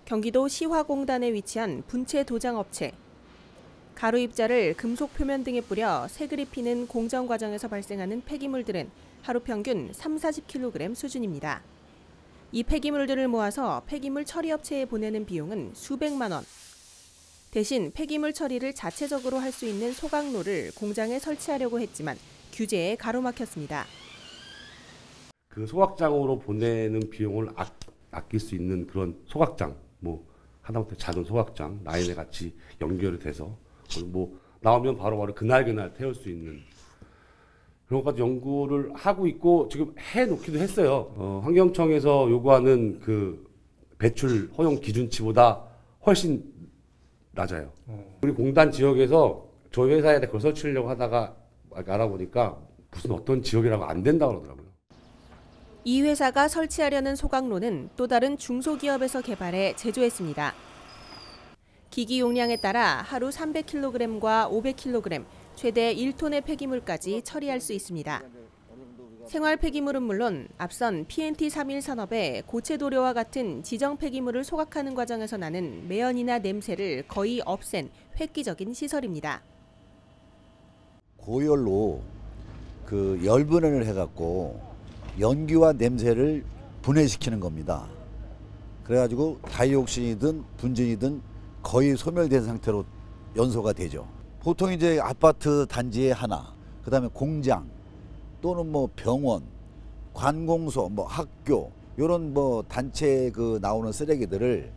경기도 시화공단에 위치한 분체 도장 업체. 가루 입자를 금속 표면 등에 뿌려 색을 입히는 공정 과정에서 발생하는 폐기물들은 하루 평균 30-40kg 수준입니다. 이 폐기물들을 모아서 폐기물 처리 업체에 보내는 비용은 수백만 원. 대신 폐기물 처리를 자체적으로 할 수 있는 소각로를 공장에 설치하려고 했지만 규제에 가로막혔습니다. 그 소각장으로 보내는 비용을 아낄 수 있는 그런 소각장, 하다못해 작은 소각장 라인에 같이 연결이 돼서 나오면 바로바로 그날 태울 수 있는 그런 것까지 연구를 하고 있고 지금 해놓기도 했어요. 환경청에서 요구하는 그 배출 허용 기준치보다 훨씬 낮아요. 우리 공단 지역에서 저희 회사에 그걸 설치하려고 하다가 알아보니까 무슨 어떤 지역이라고 안 된다고 그러더라고요. 이 회사가 설치하려는 소각로는 또 다른 중소기업에서 개발해 제조했습니다. 기기 용량에 따라 하루 300kg과 500kg, 최대 1톤의 폐기물까지 처리할 수 있습니다. 생활 폐기물은 물론 앞선 PNT31 산업의 고체 도료와 같은 지정 폐기물을 소각하는 과정에서 나는 매연이나 냄새를 거의 없앤 획기적인 시설입니다. 고열로 그 열분해를 해갖고 연기와 냄새를 분해시키는 겁니다. 그래가지고 다이옥신이든 분진이든 거의 소멸된 상태로 연소가 되죠. 보통 이제 아파트 단지에 하나, 그다음에 공장 또는 병원, 관공서, 학교 이런 단체 나오는 쓰레기들을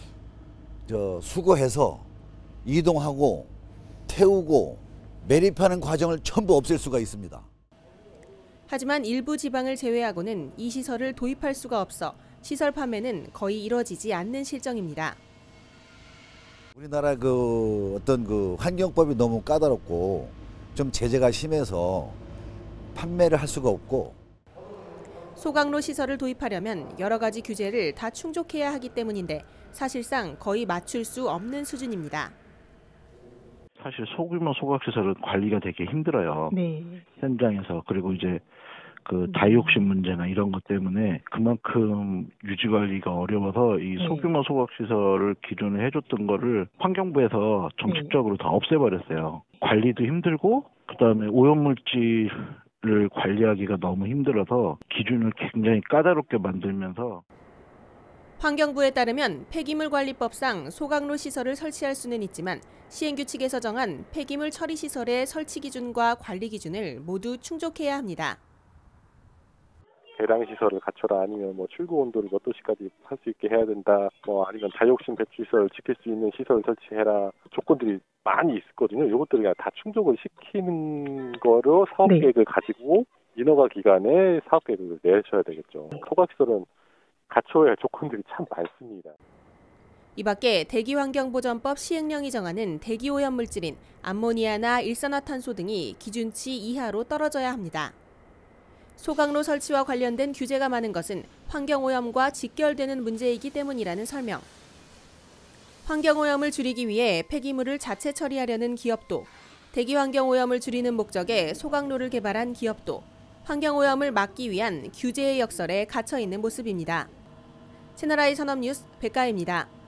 수거해서 이동하고 태우고 매립하는 과정을 전부 없앨 수가 있습니다. 하지만 일부 지방을 제외하고는 이 시설을 도입할 수가 없어 시설 판매는 거의 이뤄지지 않는 실정입니다. 우리나라 어떤 환경법이 너무 까다롭고 좀 제재가 심해서 판매를 할 수가 없고 소각로 시설을 도입하려면 여러 가지 규제를 다 충족해야 하기 때문인데 사실상 거의 맞출 수 없는 수준입니다. 사실 소규모 소각시설은 관리가 되게 힘들어요. 네. 현장에서. 그리고 이제 다이옥신 문제나 이런 것 때문에 그만큼 유지 관리가 어려워서 이 소규모 소각시설을 기존에 해줬던 거를 환경부에서 정식적으로 다 없애버렸어요. 관리도 힘들고 그다음에 오염물질을 관리하기가 너무 힘들어서 기준을 굉장히 까다롭게 만들면서 환경부에 따르면 폐기물관리법상 소각로 시설을 설치할 수는 있지만 시행규칙에서 정한 폐기물 처리 시설의 설치 기준과 관리 기준을 모두 충족해야 합니다. 배당 시설을 갖춰라, 아니면 출고 온도를 몇 도씨까지 할 수 있게 해야 된다, 아니면 다이옥신 배출 시설을 지킬 수 있는 시설을 설치해라, 조건들이 많이 있거든요. 이것들을 그냥 다 충족을 시키는 거로 사업 계획을 가지고 인허가 기간에 사업 계획을 내셔야 되겠죠. 소각시설은 갖춰야 할 조건들이 참 많습니다. 이 밖에 대기환경보전법 시행령이 정하는 대기오염 물질인 암모니아나 일산화탄소 등이 기준치 이하로 떨어져야 합니다. 소각로 설치와 관련된 규제가 많은 것은 환경오염과 직결되는 문제이기 때문이라는 설명. 환경오염을 줄이기 위해 폐기물을 자체 처리하려는 기업도, 대기환경오염을 줄이는 목적에 소각로를 개발한 기업도, 환경오염을 막기 위한 규제의 역설에 갇혀 있는 모습입니다. 채널I 산업뉴스 백가입니다.